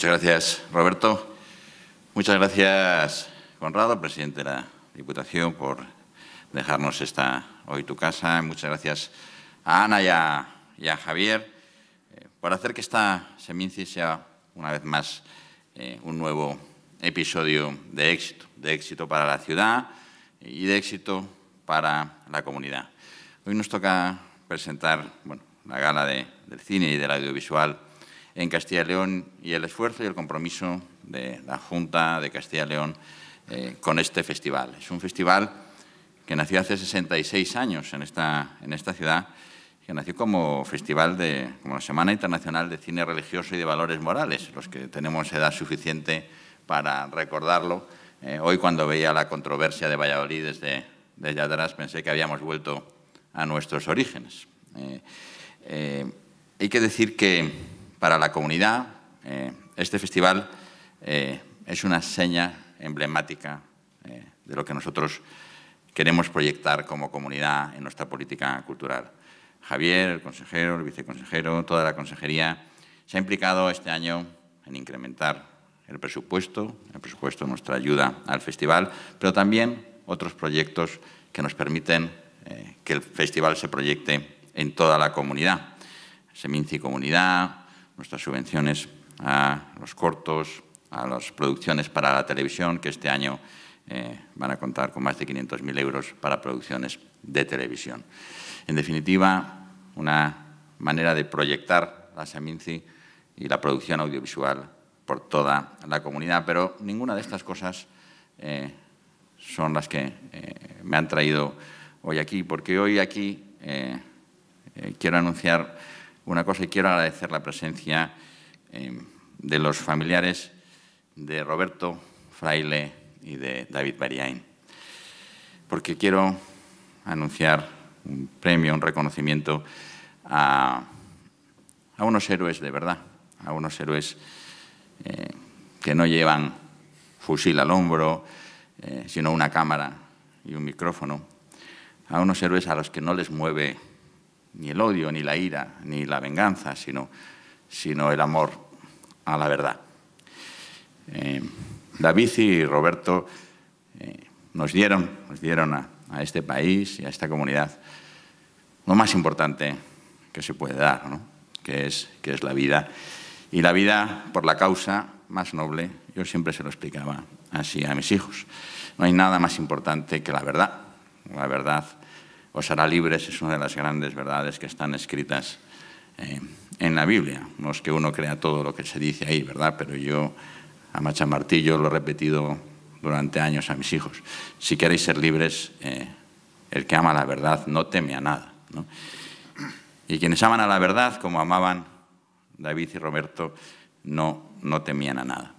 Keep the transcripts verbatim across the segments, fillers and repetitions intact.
Muchas gracias, Roberto. Muchas gracias, Conrado, presidente de la Diputación, por dejarnos esta hoy tu casa. Muchas gracias a Ana y a, y a Javier eh, por hacer que esta Seminci sea, una vez más, eh, un nuevo episodio de éxito, de éxito para la ciudad y de éxito para la comunidad. Hoy nos toca presentar bueno, la gala de, del cine y del audiovisual en Castilla y León y el esfuerzo y el compromiso de la Junta de Castilla y León eh, con este festival. Es un festival que nació hace sesenta y seis años en esta, en esta ciudad, que nació como festival de, como la Semana Internacional de Cine Religioso y de Valores Morales, los que tenemos edad suficiente para recordarlo. Eh, hoy, cuando veía la controversia de Valladolid desde, desde atrás, pensé que habíamos vuelto a nuestros orígenes. Eh, eh, hay que decir que para la comunidad eh, este festival eh, es una seña emblemática eh, de lo que nosotros queremos proyectar como comunidad en nuestra política cultural. Javier, el consejero, el viceconsejero, toda la consejería se ha implicado este año en incrementar el presupuesto, el presupuesto de nuestra ayuda al festival, pero también otros proyectos que nos permiten eh, que el festival se proyecte en toda la comunidad. Seminci Comunidad, nuestras subvenciones a los cortos, a las producciones para la televisión, que este año eh, van a contar con más de quinientos mil euros para producciones de televisión. En definitiva, una manera de proyectar la Seminci y la producción audiovisual por toda la comunidad, pero ninguna de estas cosas eh, son las que eh, me han traído hoy aquí, porque hoy aquí eh, eh, quiero anunciar una cosa y quiero agradecer la presencia eh, de los familiares de Roberto Fraile y de David Bariain, porque quiero anunciar un premio, un reconocimiento a, a unos héroes de verdad, a unos héroes eh, que no llevan fusil al hombro, eh, sino una cámara y un micrófono, a unos héroes a los que no les mueve ni el odio, ni la ira, ni la venganza, sino, sino el amor a la verdad. Eh, David y Roberto eh, nos dieron, nos dieron a, a este país y a esta comunidad lo más importante que se puede dar, ¿no? que, es, que es la vida. Y la vida por la causa más noble, yo siempre se lo explicaba así a mis hijos. No hay nada más importante que la verdad. La verdad os hará libres, es una de las grandes verdades que están escritas eh, en la Biblia. No es que uno crea todo lo que se dice ahí, ¿verdad? Pero yo, a machamartillo, lo he repetido durante años a mis hijos. Si queréis ser libres, eh, el que ama la verdad no teme a nada, ¿no? Y quienes aman a la verdad, como amaban David y Roberto, no, no temían a nada.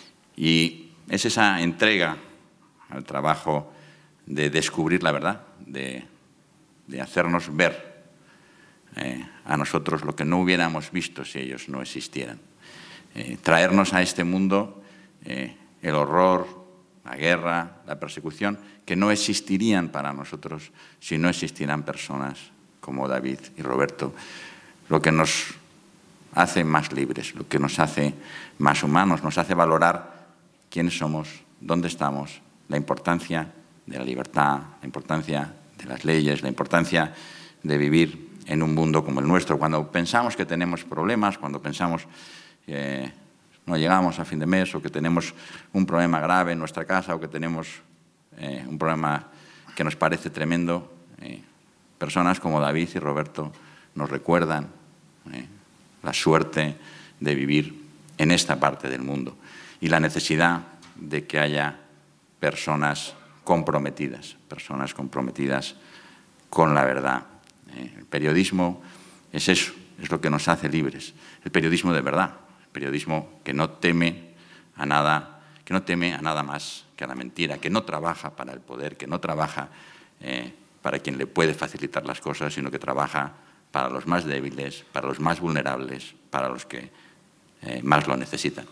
Y es esa entrega al trabajo de descubrir la verdad, de de hacernos ver eh, a nosotros lo que no hubiéramos visto si ellos no existieran. Eh, traernos a este mundo eh, el horror, la guerra, la persecución, que no existirían para nosotros si no existieran personas como David y Roberto, lo que nos hace más libres, lo que nos hace más humanos, nos hace valorar quiénes somos, dónde estamos, la importancia de la libertad, la importancia de las leyes, la importancia de vivir en un mundo como el nuestro. Cuando pensamos que tenemos problemas, cuando pensamos que no llegamos a fin de mes o que tenemos un problema grave en nuestra casa o que tenemos eh, un problema que nos parece tremendo, eh, personas como David y Roberto nos recuerdan eh, la suerte de vivir en esta parte del mundo y la necesidad de que haya personas comprometidas, personas comprometidas con la verdad. Eh, el periodismo es eso, es lo que nos hace libres. El periodismo de verdad, el periodismo que no teme a nada, que no teme a nada más que a la mentira, que no trabaja para el poder, que no trabaja eh, para quien le puede facilitar las cosas, sino que trabaja para los más débiles, para los más vulnerables, para los que eh, más lo necesitan.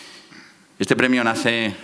Este premio nace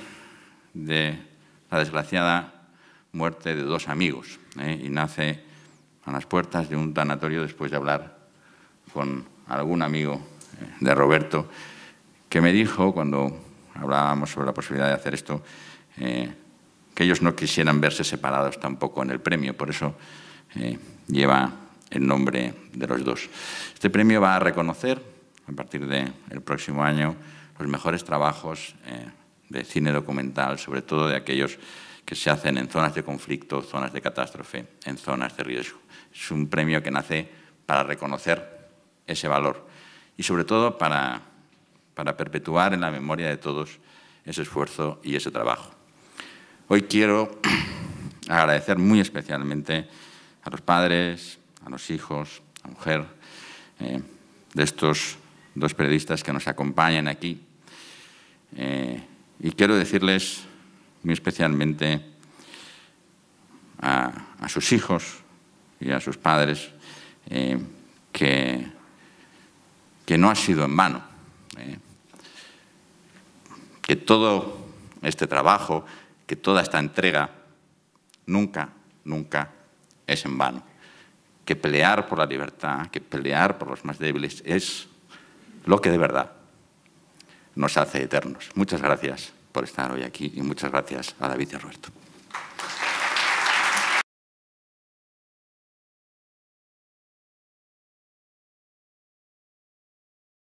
de la desgraciada muerte de dos amigos ¿eh? y nace a las puertas de un tanatorio después de hablar con algún amigo eh, de Roberto que me dijo, cuando hablábamos sobre la posibilidad de hacer esto, eh, que ellos no quisieran verse separados tampoco en el premio. Por eso eh, lleva el nombre de los dos. Este premio va a reconocer, a partir del próximo año, los mejores trabajos eh, de cine documental, sobre todo de aquellos que se hacen en zonas de conflicto, zonas de catástrofe, en zonas de riesgo. Es un premio que nace para reconocer ese valor y, sobre todo, para, para perpetuar en la memoria de todos ese esfuerzo y ese trabajo. Hoy quiero agradecer muy especialmente a los padres, a los hijos, a la mujer eh, de estos dos periodistas que nos acompañan aquí. Eh, y quiero decirles muy especialmente a, a sus hijos y a sus padres eh, que, que no ha sido en vano, eh, que todo este trabajo, que toda esta entrega nunca, nunca es en vano, que pelear por la libertad, que pelear por los más débiles es lo que de verdad nos hace eternos. Muchas gracias por estar hoy aquí y muchas gracias a David y a Roberto.